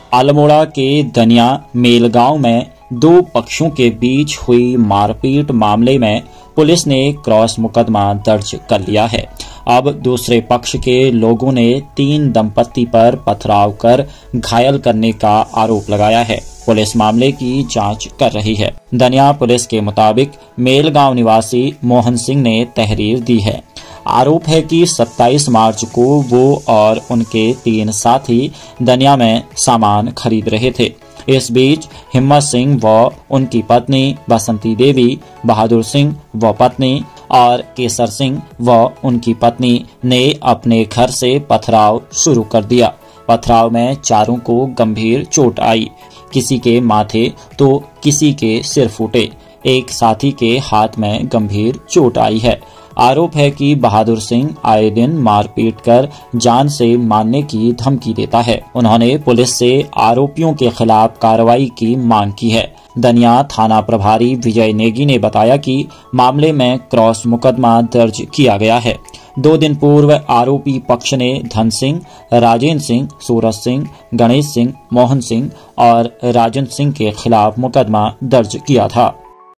अल्मोड़ा के दनिया मेलगांव में दो पक्षों के बीच हुई मारपीट मामले में पुलिस ने क्रॉस मुकदमा दर्ज कर लिया है। अब दूसरे पक्ष के लोगों ने 3 दंपत्ति पर पथराव कर घायल करने का आरोप लगाया है। पुलिस मामले की जांच कर रही है। दनिया पुलिस के मुताबिक मेलगांव निवासी मोहन सिंह ने तहरीर दी है। आरोप है कि 27 मार्च को वो और उनके 3 साथी दनिया में सामान खरीद रहे थे। इस बीच हिम्मत सिंह व उनकी पत्नी बसंती देवी, बहादुर सिंह व पत्नी और केसर सिंह व उनकी पत्नी ने अपने घर से पथराव शुरू कर दिया। पथराव में चारों को गंभीर चोट आई। किसी के माथे तो किसी के सिर फूटे। एक साथी के हाथ में गंभीर चोट आई है। आरोप है कि बहादुर सिंह आए दिन मारपीट कर जान से मारने की धमकी देता है। उन्होंने पुलिस से आरोपियों के खिलाफ कार्रवाई की मांग की है। दनिया थाना प्रभारी विजय नेगी ने बताया कि मामले में क्रॉस मुकदमा दर्ज किया गया है। 2 दिन पूर्व आरोपी पक्ष ने धन सिंह, राजेंद्र सिंह, सूरज सिंह, गणेश सिंह, मोहन सिंह और राजन सिंह के खिलाफ मुकदमा दर्ज किया था।